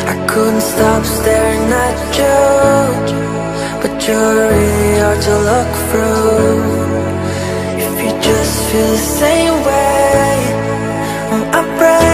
I couldn't stop staring at you, but you're really hard to look through. If you just feel the same way, I pray